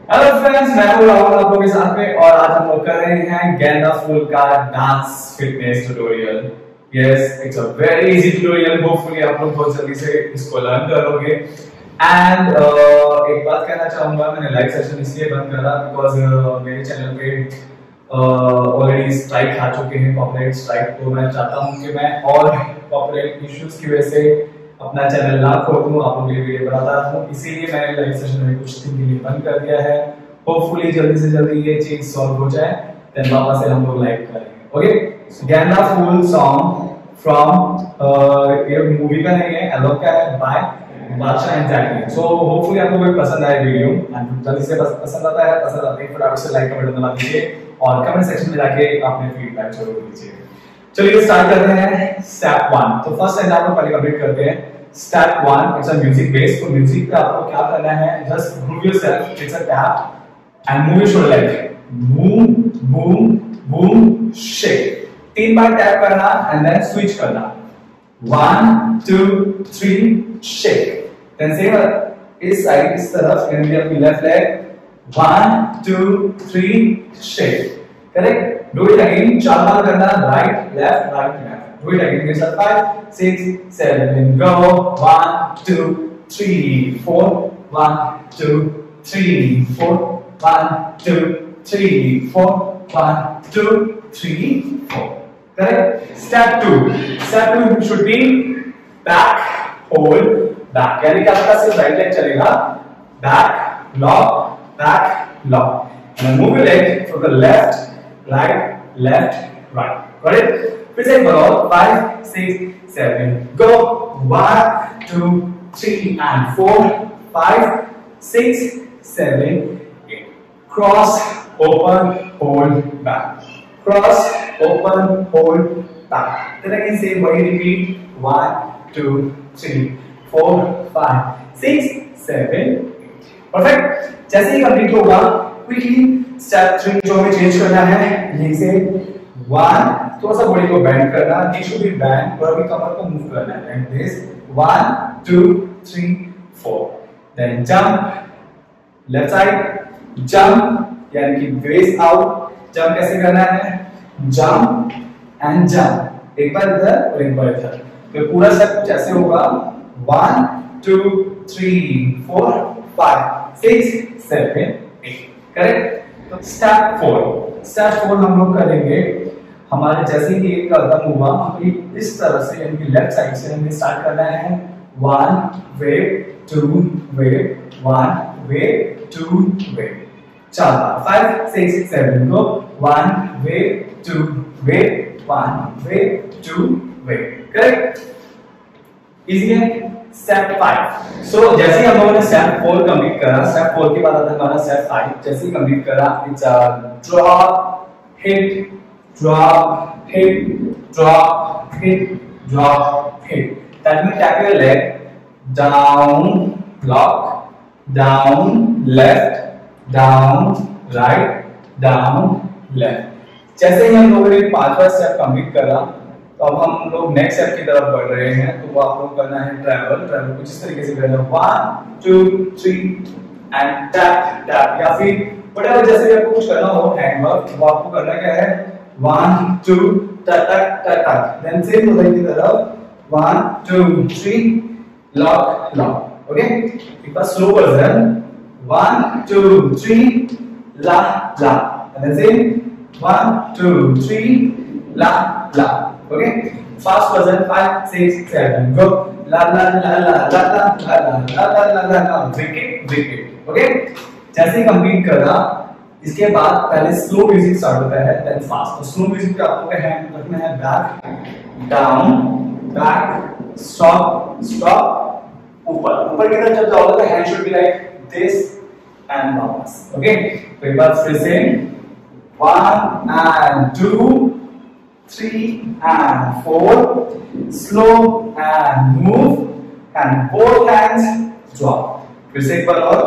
Hello friends, मैं हूं राहुल आप लोगों के साथ में और आज हम लोग कर रहे हैं गेंदा फूल का dance fitness tutorial. Yes, it's a very easy tutorial. Hopefully आप लोग बहुत जल्दी से इसको लर्न करोगे। एंड एक बात कहना चाहूंगा, मैंने लाइव सेशन इसलिए बंद करा बिकॉज मेरे चैनल पे ऑलरेडी स्ट्राइक आ चुके हैं, कॉपीराइट स्ट्राइक। तो मैं चाहता हूं कि मैं और कॉपीराइट इश्यूज की वजह से अपना चैनल ना खोल दूं, आप लोगों के लिए वीडियो बनाता रहूं, इसीलिए मैंने लाइव सेशन में कुछ दिन के लिए बंद कर दिया है। होपफुली जल्दी से जल्दी ये चीज सॉल्व हो जाए, देन वापस से हम लोग लाइव करेंगे। Okay, Genda Phool song from ये मूवी का नहीं है, एलोक का है, बाय बादशाह एंड जैकलिन। सो होपफुली आपको भी पसंद आए वीडियो, एंड जल्दी से पसंद आता है फटाफट से लाइक का बटन दबा दीजिए और कमेंट सेक्शन में जाके अपने फीडबैक जरूर दीजिए। चलिए स्टार्ट करते हैं स्टेप 1। तो फर्स्ट स्टेप आपको पहले कंप्लीट करते हैं। Step 1 it's a music base. तो म्यूजिक पे आपको क्या करना है, just move yourself, it's a tap and move your shoulder leg, boom boom boom shake. 3 बार टैप करना एंड देन स्विच करना, 1 2 3 शेक। देन सेम इस साइड इस तरफ एंड अपनी left leg, 1 2 3 shake. Correct, do it again, 4 बार करना, right left right left, do it again मेरे साथ, 5 6 7 go, 1 2 3 4 1 2 3 4 1 2 3 4 1 2 3 4। correct, step 2 should be back hold back, यानी कि आपका सिर्फ राइट लेग चलेगा, back lock and move your leg from the left left right, got it? फिर से एक बार, 5 6 7 go, 1 2 3 and 4 5 6 7 8, cross open hold back, cross open hold back. Then again same way, repeat, 1 2 3 4 5 6 7 8, perfect। जैसे ही complete होगा, quickly step 3 जो हमें change करना है, यहीं से 1 थोड़ा सा बॉडी को बेंड करना, नी शुड बी बेंड, और अभी कमर को मूव करना है like this, 1 2 3 4, then jump left side, jump यानी कि बेस आउट। जंप कैसे करना है, जंप एंड जंप, एक बार इधर और एक बार इधर। तो पूरा स्टेप कुछ ऐसे होगा, 1 2 3 4 5 6 7 8, करेक्ट। तो स्टेप 4 हम लोग करेंगे, हमारे जैसे ही एक कदम हुआ, हमें इस तरह से यानी कि लेफ्ट साइड से हमें स्टार्ट करना है, 1 वेव 2 वेव 1 वेव 2 वेव, 4 बार, 5 6 7 go, 1 wave 2 wave 1 wave 2 wave, correct, easy है। स्टेप 5, सो जैसे ही हम लोगों ने स्टेप 4 कंप्लीट करा, स्टेप 4 के बाद आता है हमारा स्टेप 5। जैसे ही कंप्लीट करा, it's drop hit drop hit drop hit drop hit. That means tap your leg down lock, down left, down right, down left. जैसे ही हम लोगों ने 5वां स्टेप कंप्लीट करा, तो अब हम लोग नेक्स्ट स्टेप की तरफ बढ़ रहे हैं। तो वो आप लोग करना है ट्रैवल कुछ इस तरीके से करना है, 1 2 3 एंड टैप टैप, या फिर व्हाटएवर जैसे भी आपको कुछ करना हो, हैंड वर्क, वो आपको करना क्या है, 1 2 टक टक टक टक, देन सेम उधर की तरफ 1 2 3 लॉक लॉक। ओके, एक बार स्लो वर्जन, 1 2 3 ला ला, देन सेम 1 2 3 ला ला। ओके, फास्ट वर्जन, 5 6 7 go, ला ला ला ला ला ला ला ला ला ला ला ला, विकेट विकेट। ओके, जैसे ही कंप्लीट करा, इसके बाद पहले स्लो म्यूजिक स्टार्ट होता है, देन फास्ट। तो स्लो म्यूजिक पे आपको हैंड रखना है back down back stop stop, ऊपर की तरफ जब जाओगे तो hand should be like this and वापस। ओके, तो एक बार फिर से 1 and 2 3 and 4, slow and move and both hands drop। फिर से एक बार और,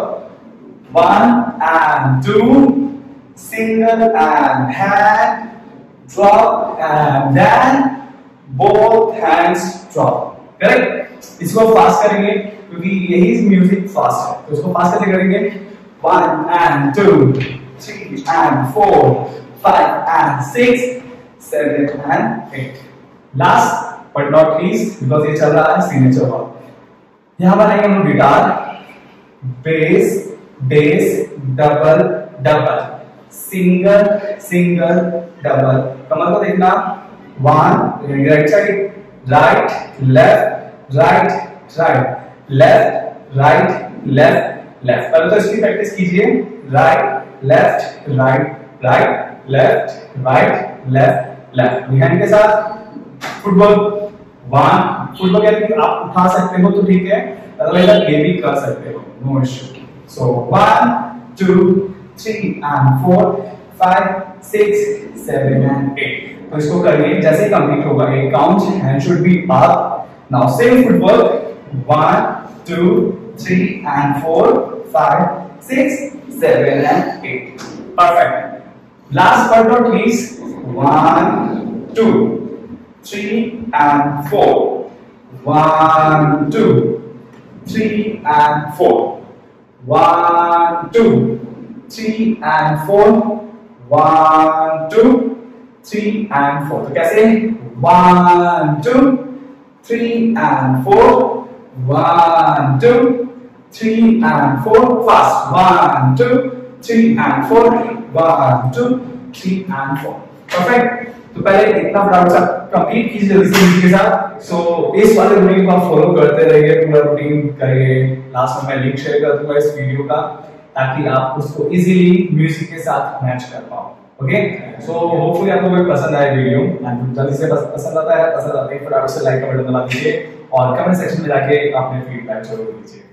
1 and 2 single and hand drop and then both hands drop, correct. इसको फास्ट करेंगे क्योंकि यही म्यूजिक फास्ट है, तो इसको फास्ट कैसे करेंगे, 1 and 2, 3 and 4, 5 and 6, 7 and 8. Last but not least, because ये चल रहा है सिग्नेचर वर्क, यहाँ बनाएंगे हम guitar, bass, bass, double, double, single, single, double. कमर को देखना, 1 right side, right, left, right, right, left, right, left, left. पहले तो इसकी प्रैक्टिस कीजिए, right, left, right, right, left, right, left, left. Hand के साथ फुटबॉल, 1 फुटबॉल यदि आप उठा सकते हो तो ठीक है, अदरवाइज आप ये भी कर सकते हो, no issue. So 1 2 3 and 4 5 6 7 and 8। तो इसको करिए, जैसे कंप्लीट होगा एक count, hand should be up. Now same footwork, 1 2 3 and 4 5 6 7 and 8। Perfect. Last but not least, 1 2 3 and 4 1 2 3 and 4 1 2 3 and 4 1 2 3 and 4। तो कैसे, 1 2 3 and 4 1 2 3 and 4, fast, 1 2 3 and 4 1 2 3 and 4। Perfect. तो पहले इतना फटाफट सा कंप्लीट कीजिए इसी के साथ। सो इस वाले रूटीन को आप फॉलो करते रहिए, पूरा रूटीन करिए। लास्ट में मैं लिंक शेयर कर दूंगा इस वीडियो का, ताकि आप उसको इजीली म्यूजिक के साथ मैच कर पाओ। ओके, सो होपफुली आपको भी पसंद आए वीडियो, एंड जल्दी से पसंद आता है फटाफट से लाइक का बटन दबा दीजिए और कमेंट सेक्शन में जाके अपने फीडबैक जरूर दीजिए।